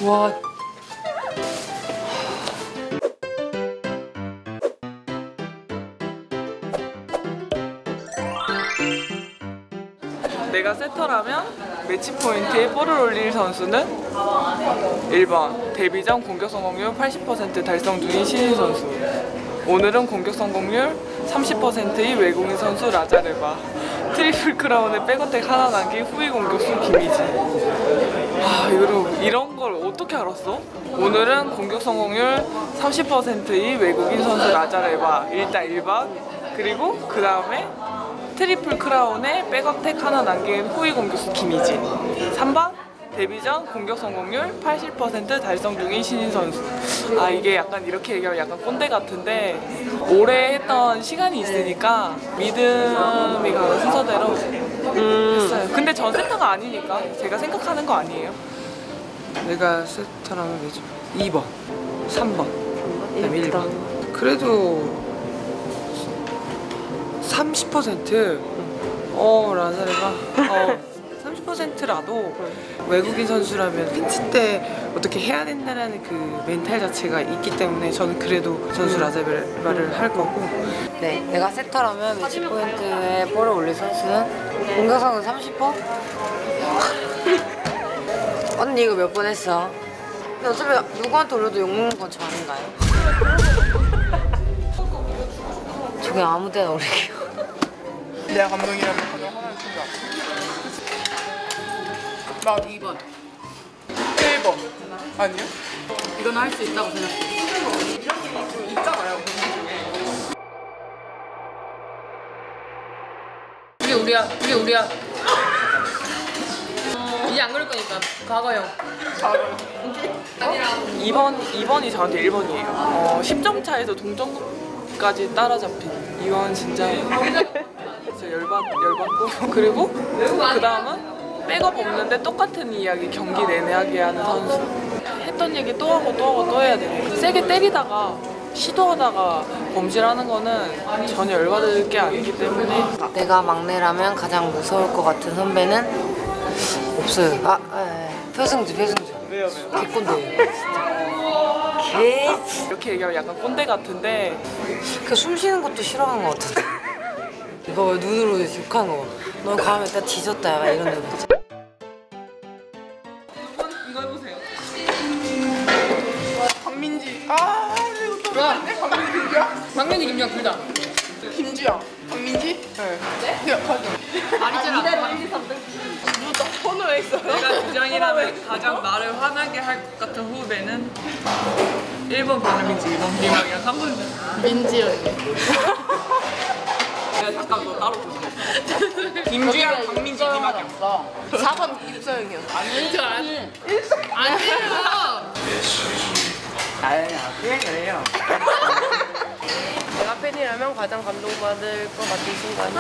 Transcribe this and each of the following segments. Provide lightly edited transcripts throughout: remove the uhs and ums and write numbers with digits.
와. 내가 세터라면 매치 포인트에 볼을 올릴 선수는 1번 데뷔 전 공격 성공률 80% 달성 중인 신인 선수. 오늘은 공격 성공률 30%의 외국인 선수 라자레바. 트리플 크라운에 백어택 하나 남긴 후위 공격수 김희지. 이런 걸 어떻게 알았어? 오늘은 공격 성공률 30%의 외국인 선수 라자레바. 일단 1번. 그리고 그 다음에 트리플 크라운에 백어택 하나 남긴 후위 공격수 김희진. 3번 데뷔 전 공격 성공률 80% 달성 중인 신인 선수. 이게 약간 이렇게 얘기하면 약간 꼰대 같은데 오래 했던 시간이 있으니까 믿음이 가는 순서대로 했어요. 근데 전 세터가 아니니까 제가 생각하는 거 아니에요. 내가 세터라면 매치 2번, 3번, 그다음에 1번. 그래도 30%? 라자레바 30%라도 외국인 선수라면 핀치 때 어떻게 해야 된다는 그 멘탈 자체가 있기 때문에 저는 그래도 선수 라자레바를 할 거고. 네, 내가 세터라면 매치 포인트에 볼을 올릴 선수는 공격성은 30%? 언니 이거 몇 번 했어? 근데 어차피 누구한테 올려도 욕먹는 건 저 아닌가요? 저 그냥 아무 데나 올릴게요. 내가 감독이라면 가장 화나는 순간. 나 2번 1번 아니요? 이건 할 수 있다고 생각해. 있잖아요. 이게 우리야. 이제 안 그럴 거니까 과거형. 2번이 저한테 1번이에요. 10점 차에서 동점까지 따라잡힌. 이건 진짜 열받고. 그리고 그 다음은 백업 없는데 똑같은 이야기 경기 내내 하게 하는 선수. 했던 얘기 또 하고 해야 돼. 세게 때리다가 시도하다가 범실하는 거는 전혀 열받을 게 아니기 때문에. 내가 막내라면 가장 무서울 것 같은 선배는 없어요. 표승주. 왜요? 개꼰대. 이렇게 얘기하면 약간 꼰대 같은데 그 숨 쉬는 것도 싫어하는 것 같은데. 이거 눈으로 욕하는 거. 넌 가면 일단 뒤졌다 약간 이런 느낌. 이거 해보세요. 박민지. 이거 또 맞네? 박민지야? 박민지 김주영 둘 다. 김주영. 박민지? 네. 말이잖아. 누가 선호했어요? 내가 주장이라면 가장 나를 화나게 할 것 같은 후배는 1번 박민지, 2번 김학이랑 3번 민지 언니. 내가 잠깐 너 따로 보자. 김주영, 박민지, 김학이요. 4번 입서영이요. 아니죠. 아니에요. 그냥 그래요. 내가 팬이라면 가장 감동받을 것 같은 순간은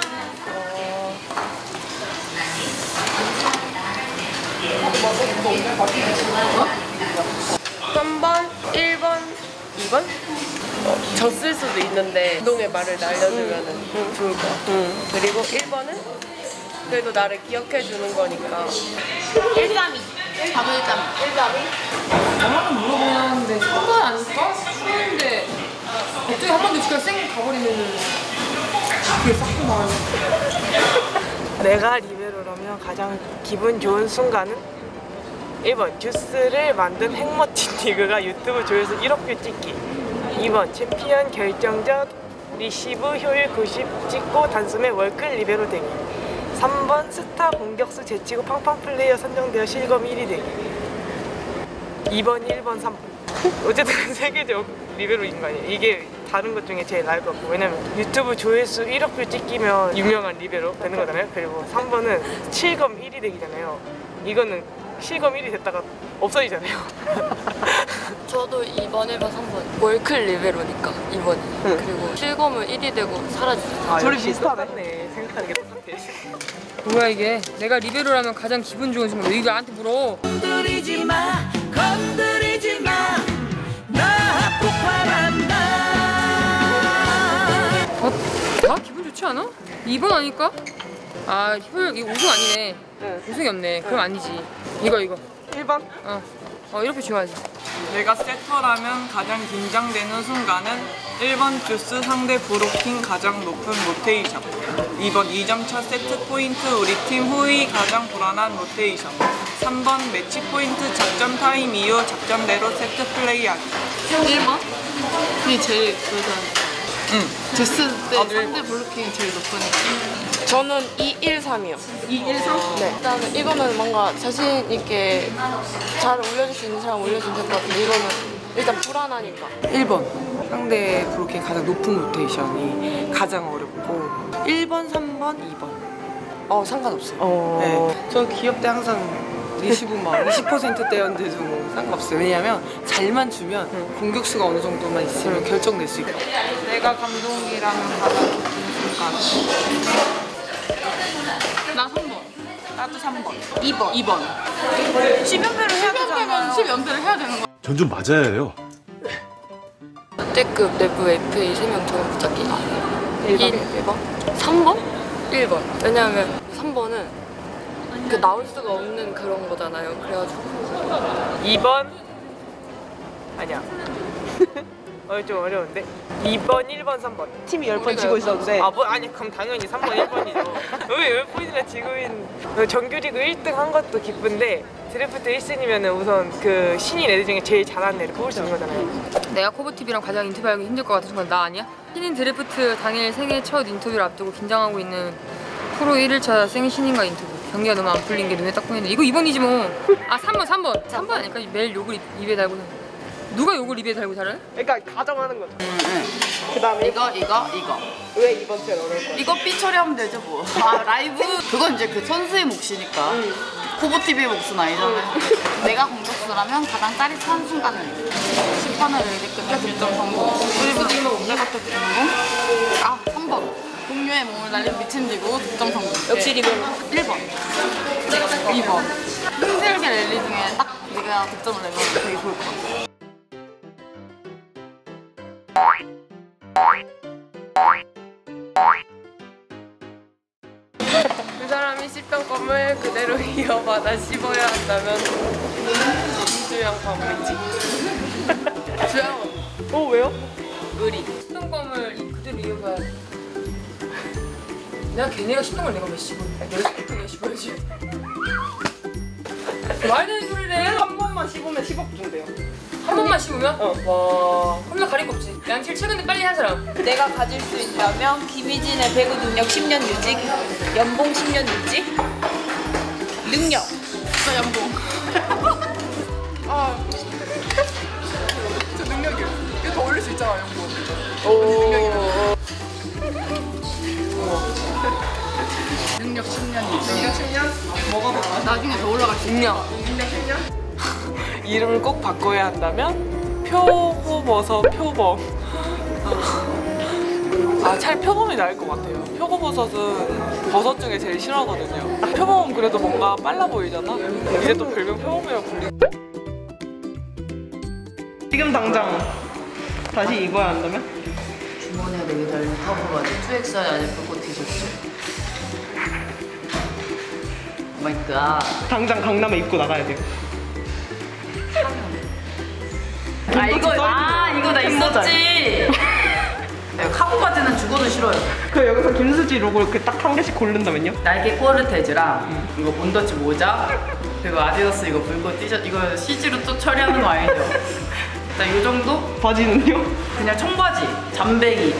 3번, 1번, 2번? 졌을 수도 있는데 감동의 말을 날려주면 좋을 것 같아. 그리고 1번은 그래도 나를 기억해주는 거니까 132. 답은 132. 나만 물어보는데 3번 아닐까? 추운데 갑자기 한 번 더 그냥 쌩 가버리면은 그게 싹 나와요. 내가 리베로라면 가장 기분 좋은 순간은 1번 주스를 만든 핵멋진 디그가 유튜브 조회수 1억 뷰 찍기. 2번 챔피언 결정적 리시브 효율 90 찍고 단숨에 월클 리베로 되기. 3번 스타 공격수 제치고 팡팡 플레이어 선정되어 실검 1위 되기. 2번, 1번, 3번. 어쨌든 세계적 리베로인 거 아니에요. 이게 다른 것 중에 제일 나을 것 같고, 왜냐면 유튜브 조회수 1억 뷰 찍히면 유명한 리베로 되는 거잖아요. 그리고 3번은 실검 1위 되기잖아요. 이거는 실검 1위 됐다가 없어지잖아요. 저도 2번, 1번, 3번 월클 리베로니까 2번이. 그리고 실검은 1위 되고 사라지죠. 둘이 비슷하네. 생각하는 게 똑같아. 뭐야 이게? 내가 리베로라면 가장 기분 좋은 순간 왜 이거 나한테 물어? 건드리지 마, 나 폭발한다. 나 기분 좋지 않아? 2번 아닐까? 효율 이거 우승 아니네. 우승이 없네. 그럼 아니지. 이거 1번? 이렇게 중요하지. 내가 세터라면 가장 긴장되는 순간은 1번 주스 상대 브로킹 가장 높은 로테이션, 2번 2점차 세트 포인트 우리 팀 후위 가장 불안한 로테이션, 3번 매치 포인트 작전 타임 이후 작전대로 세트 플레이하기. 1번? 이게 제일 그거잖아. 주스 때 아, 상대 블루킹이 제일 높으니까. 저는 213이요. 213? 네. 일단은 이거는 뭔가 자신 있게 잘 올려줄 수 있는 사람 올려주면 될 것 같은데 이거는 일단 불안하니까. 1번 상대 브로킹 가장 높은 로테이션이 가장 어렵고 1번, 3번, 2번 상관없어요. 네. 저 기업 때 항상 리시브 막 20%대였는데도 뭐 상관없어요. 왜냐면 잘만 주면 공격수가 어느 정도만 있으면 결정될 수 있고. 내가 감독이라면 가장 높은 순간. 나 3번. 나도 3번. 2번. 10연패를 해야 되잖아요. 10연패를 해야 되는 거야. 전 좀 맞아야 해요. 역대급 내부 FA 3명 저거 붙잡기가 1번? 3번? 1번. 왜냐하면 3번은 그 나올 수가 없는 그런 거잖아요. 그래가지고 2번 아니야. 좀 어려운데. 2번, 1번, 3번. 팀이 10번 지고 있었는데. 아니 그럼 당연히 3번, 1번이죠. 왜 10번이나 지고 있는. 정규리그 1등 한 것도 기쁜데 드래프트 1순위면은 우선 그 신인 애들 중에 제일 잘하는 애를 뽑을 수 있는 거잖아요. 내가 코브TV랑 가장 인터뷰하기 힘들 것 같은 순간 나 아니야? 신인 드래프트 당일 생애 첫 인터뷰를 앞두고 긴장하고 있는 프로 1일차 생신인과 인터뷰. 경기가 너무 안 풀린 게 눈에 딱 보이는데 이거 2번이지 뭐. 아 3번 아닐까? 매일 욕을 입에 달고는. 누가 욕을 입에 달고 살아요? 그러니까 가정하는 거죠. 그 다음에 이거 왜 2번 제일 어려울 거야? 이거 삐 처리하면 되죠 뭐. 라이브 그건 이제 그 선수의 몫이니까. 코보TV의 몫은 아니잖아요. 내가 공격수라면 가장 짜릿한 순간은 심판을 일으켜 득점 성공, 1부 득점 이것도 성공. 3번 동료의 몸을 날려 미친 뒤고 득점 성공. 역시 리본 1번 2번 힘들게 랠리 중에 딱 내가 득점을 내면 되게 좋을 것 같아. 그 사람이 씹던 껌을 그대로 이어받아 씹어야 한다면 김수영 가문이지. 어 왜요? 의리. 씹던 껌을 그대로 이어봐야 돼. 내가 걔네가 씹던 걸 내가 왜 씹어? 내가 씹어야지. 말 되는 소리를 해. 한 번만 씹으면 10억 준대요. 한 번만 씹으면? 와, 홈런 가릴 거 없지. 양칠 최근에 빨리 한 사람. 내가 가질 수 있다면 김희진의 배구 능력 10년 유지, 연봉 10년 유지, 능력. 나 연봉. 저 능력이요. 이거 더 올릴 수 있잖아 연봉. 능력이요. 능력 10년 유지. 능력 10년? 뭐가 많아? 나중에 더 올라갈 수 있냐? 능력 10년? 이름을 꼭 바꿔야 한다면 표고버섯 표범. 차라리 표범이 나을 것 같아요. 표고버섯은 버섯 중에 제일 싫어하거든요. 표범은 그래도 뭔가 빨라 보이잖아. 이제 또 별명 표범이라고 불리고. 지금 당장 다시 입어야 한다면? 주머니에 되게 달린 타브바지 2XI 안에 불꽃 티셔츠. 오마이갓. 당장 강남에 입고 나가야 돼요. 이거 나 있었지. 카고 바지는 죽어도 싫어요. 그 여기서 김수지 로고 이렇게 딱 한 개씩 고른다면요? 나이키 코르테즈랑 이거 본더치 모자 그리고 아디다스 이거 불꽃 티셔츠 이거 CG로 또 처리하는 거 아니죠? 일단 이 정도? 바지는요? 그냥 청바지, 잠뱅이.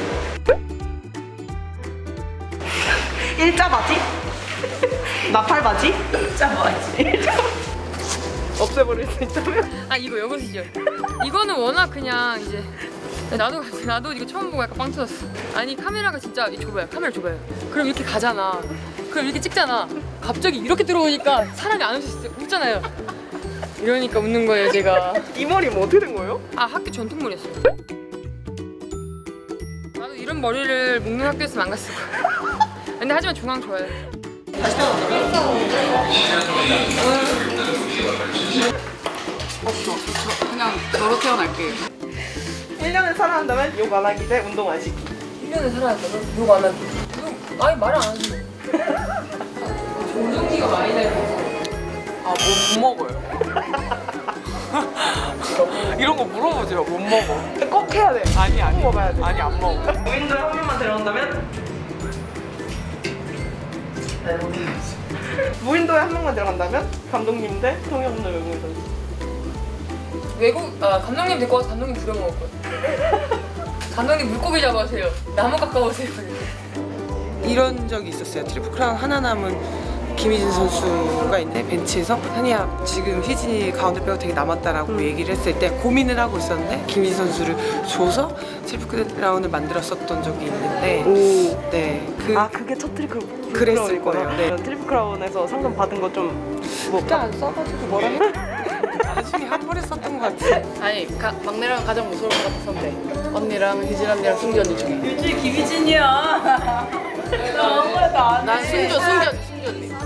일자 바지? 나팔 바지? 일자 바지. 없애버릴 수 있다면? 이거 여고시죠. 이거는 워낙 그냥 이제 나도 이거 처음 보고 약간 빵 터졌어. 아니 카메라가 진짜 좁아요. 카메라 좁아요. 그럼 이렇게 가잖아. 그럼 이렇게 찍잖아. 갑자기 이렇게 들어오니까 사람이 안 웃잖아요. 이러니까 웃는 거예요 제가. 이 머리 뭐 어떻게 된 거예요? 학교 전통머리였어요. 나도 이런 머리를 묶는 학교였으면 안 갔을 거야. 근데 하지만 중앙 좋아요. 없어. 그냥 저로 태어날게. 1년을 살아난다면 욕 안 하기 대 운동 안 시키. 1년을 살아야 돼. 욕 안 하기. 아니 말 안 하지. 조정기가 많이 되고. 뭐 먹어요? 이런 거 물어보지 마. 못 먹어. 꼭 해야 돼. 아니 먹어봐야 돼. 아니 안 먹어. 무인도에 한 명만 데려간다면? 무인도에 한 명만 데려간다면? 감독님 대 통역로 외국인 선수. 감독님 데리고 와서 감독님 부려먹을 거야. 감독님 물고기 잡아세요. 나무 가까우세요. 이런 적이 있었어요. 트리플 크라운 하나 남은 김희진 선수가 있는데 벤치에서 한이야 지금 희진이 가운데 빼고 되게 남았다라고 얘기를 했을 때 고민을 하고 있었는데 김희진 선수를 줘서 트리플 크라운을 만들었었던 적이 있는데 네, 그게 첫 트리플 그랬을 거예요. 네. 트리플 크라운에서 상금 받은 거 좀 그때 안 써가지고 뭐라 해? 나중에 한 번에 썼던 것 같아. 아니 막내랑 가장 무서울 것 같은 선배. 언니랑 희진 언니랑 승기 언니 중에. 유지 김희진이야. 나 아무래도 안 해. 난 승기 언니.